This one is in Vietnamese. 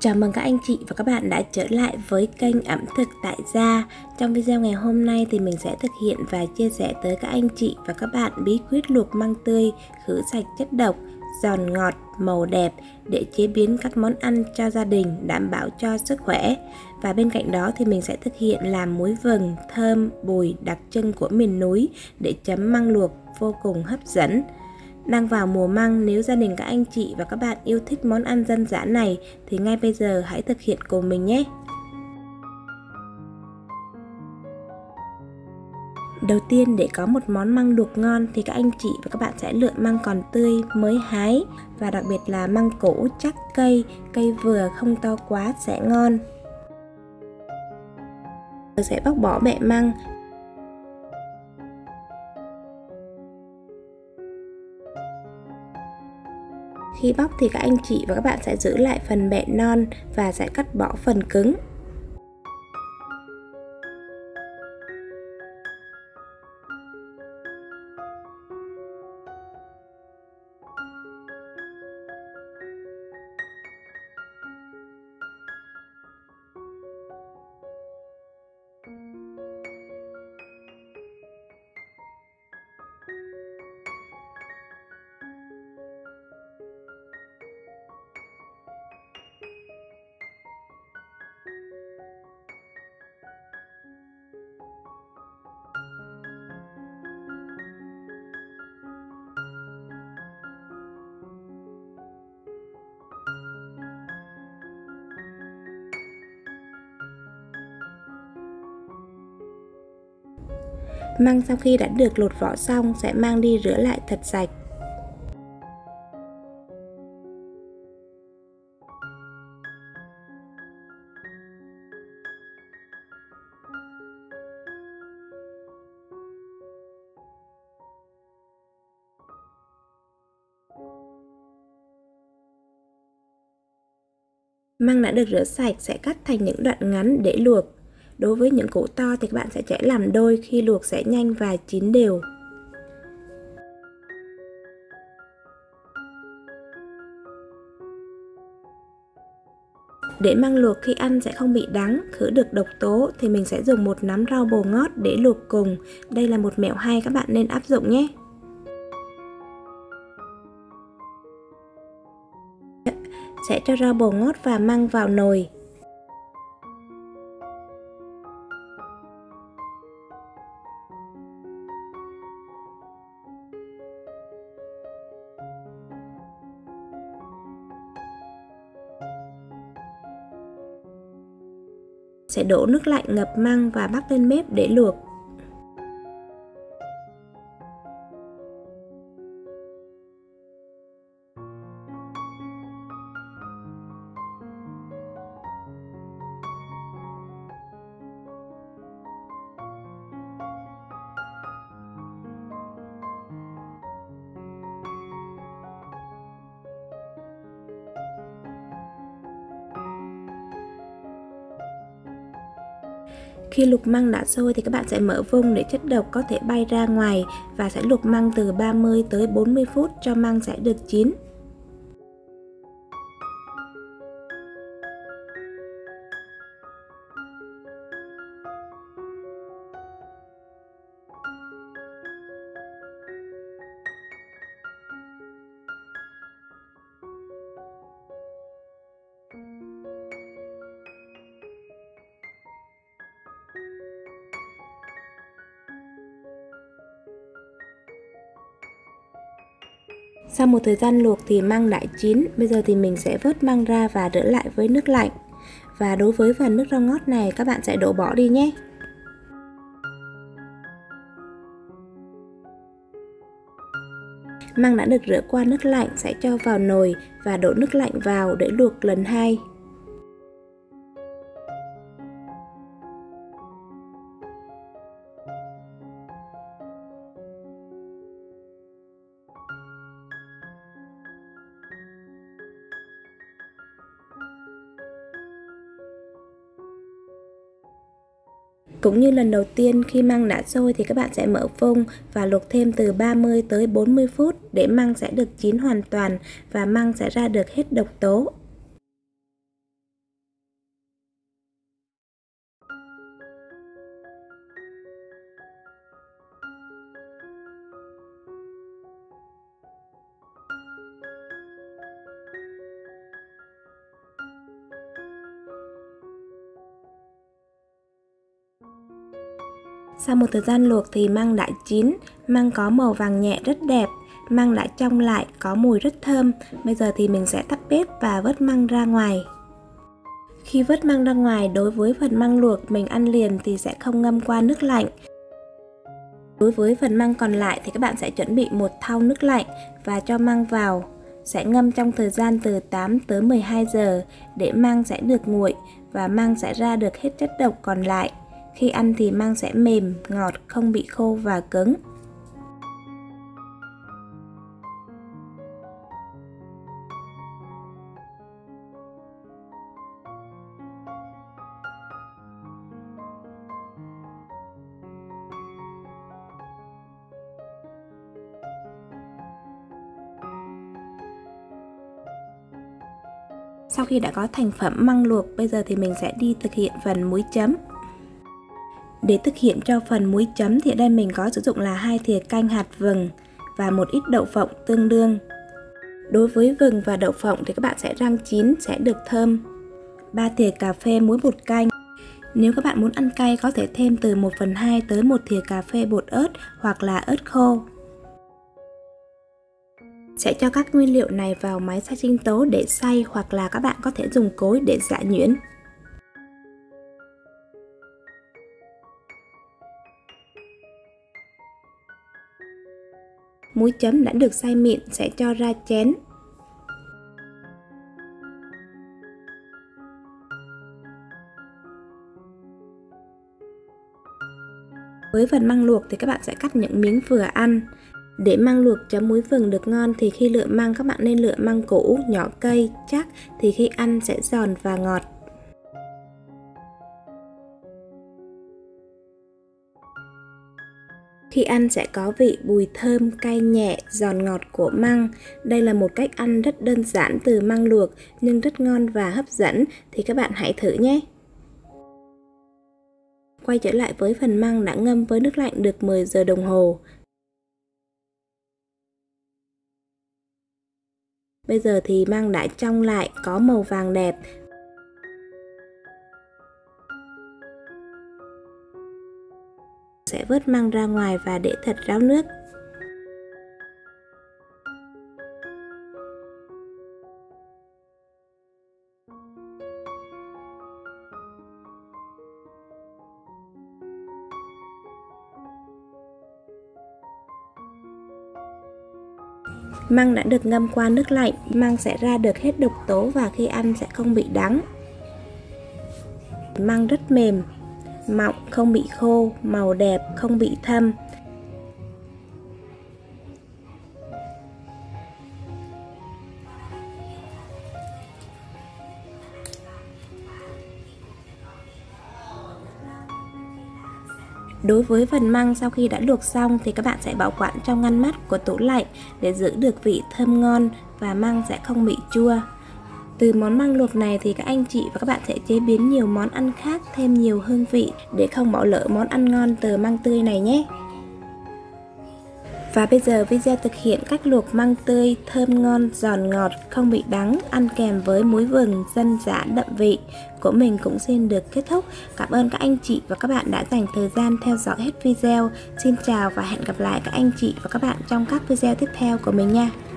Chào mừng các anh chị và các bạn đã trở lại với kênh ẩm thực tại gia. Trong video ngày hôm nay thì mình sẽ thực hiện và chia sẻ tới các anh chị và các bạn bí quyết luộc măng tươi, khử sạch chất độc, giòn ngọt, màu đẹp để chế biến các món ăn cho gia đình đảm bảo cho sức khỏe. Và bên cạnh đó thì mình sẽ thực hiện làm muối vừng, thơm, bùi đặc trưng của miền núi để chấm măng luộc vô cùng hấp dẫn. Đang vào mùa măng, nếu gia đình các anh chị và các bạn yêu thích món ăn dân dã này thì ngay bây giờ hãy thực hiện cùng mình nhé. Đầu tiên, để có một món măng luộc ngon thì các anh chị và các bạn sẽ lựa măng còn tươi mới hái, và đặc biệt là măng củ chắc cây vừa không to quá sẽ ngon. Tôi sẽ bóc bỏ bẹ măng. Khi bóc thì các anh chị và các bạn sẽ giữ lại phần bẹ non và sẽ cắt bỏ phần cứng. Măng sau khi đã được lột vỏ xong sẽ mang đi rửa lại thật sạch. Măng đã được rửa sạch sẽ cắt thành những đoạn ngắn để luộc. Đối với những củ to thì các bạn sẽ chẻ làm đôi, khi luộc sẽ nhanh và chín đều. Để măng luộc khi ăn sẽ không bị đắng, khử được độc tố thì mình sẽ dùng một nắm rau bồ ngót để luộc cùng. Đây là một mẹo hay, các bạn nên áp dụng nhé. Sẽ cho rau bồ ngót và măng vào nồi. Sẽ đổ nước lạnh ngập măng và bắc lên bếp để luộc. Khi luộc măng đã sôi thì các bạn sẽ mở vung để chất độc có thể bay ra ngoài, và sẽ luộc măng từ 30 tới 40 phút cho măng sẽ được chín. Sau một thời gian luộc thì măng đã chín. Bây giờ thì mình sẽ vớt măng ra và rửa lại với nước lạnh. Và đối với phần nước rau ngót này các bạn sẽ đổ bỏ đi nhé. Măng đã được rửa qua nước lạnh sẽ cho vào nồi và đổ nước lạnh vào để luộc lần 2. Cũng như lần đầu tiên, khi măng đã sôi thì các bạn sẽ mở vung và luộc thêm từ 30 tới 40 phút để măng sẽ được chín hoàn toàn và măng sẽ ra được hết độc tố. Sau một thời gian luộc thì măng đã chín, măng có màu vàng nhẹ rất đẹp, măng đã trong lại, có mùi rất thơm. Bây giờ thì mình sẽ tắt bếp và vớt măng ra ngoài. Khi vớt măng ra ngoài, đối với phần măng luộc mình ăn liền thì sẽ không ngâm qua nước lạnh. Đối với phần măng còn lại thì các bạn sẽ chuẩn bị một thau nước lạnh và cho măng vào. Sẽ ngâm trong thời gian từ 8 tới 12 giờ để măng sẽ được nguội và măng sẽ ra được hết chất độc còn lại. Khi ăn thì măng sẽ mềm, ngọt, không bị khô và cứng. Sau khi đã có thành phẩm măng luộc, bây giờ thì mình sẽ đi thực hiện phần muối chấm. Để thực hiện cho phần muối chấm thì ở đây mình có sử dụng là 2 thìa canh hạt vừng và một ít đậu phộng tương đương. Đối với vừng và đậu phộng thì các bạn sẽ rang chín sẽ được thơm. 3 thìa cà phê muối bột canh. Nếu các bạn muốn ăn cay có thể thêm từ 1/2 tới 1 thìa cà phê bột ớt hoặc là ớt khô. Sẽ cho các nguyên liệu này vào máy xay sinh tố để xay hoặc là các bạn có thể dùng cối để giã nhuyễn. Muối chấm đã được xay mịn sẽ cho ra chén. Với phần măng luộc thì các bạn sẽ cắt những miếng vừa ăn. Để măng luộc chấm muối vừng được ngon thì khi lựa măng các bạn nên lựa măng củ, nhỏ cây, chắc thì khi ăn sẽ giòn và ngọt. Khi ăn sẽ có vị bùi thơm, cay nhẹ, giòn ngọt của măng. Đây là một cách ăn rất đơn giản từ măng luộc nhưng rất ngon và hấp dẫn thì các bạn hãy thử nhé. Quay trở lại với phần măng đã ngâm với nước lạnh được 10 giờ đồng hồ. Bây giờ thì măng đã trong lại, có màu vàng đẹp. Sẽ vớt măng ra ngoài và để thật ráo nước. Măng đã được ngâm qua nước lạnh, măng sẽ ra được hết độc tố và khi ăn sẽ không bị đắng. Măng rất mềm, mọng, không bị khô, màu đẹp, không bị thâm. Đối với phần măng sau khi đã luộc xong thì các bạn sẽ bảo quản trong ngăn mát của tủ lạnh để giữ được vị thơm ngon và măng sẽ không bị chua. Từ món măng luộc này thì các anh chị và các bạn sẽ chế biến nhiều món ăn khác thêm nhiều hương vị để không bỏ lỡ món ăn ngon từ măng tươi này nhé. Và bây giờ video thực hiện cách luộc măng tươi thơm ngon, giòn ngọt, không bị đắng, ăn kèm với muối vừng dân dã đậm vị của mình cũng xin được kết thúc. Cảm ơn các anh chị và các bạn đã dành thời gian theo dõi hết video. Xin chào và hẹn gặp lại các anh chị và các bạn trong các video tiếp theo của mình nha.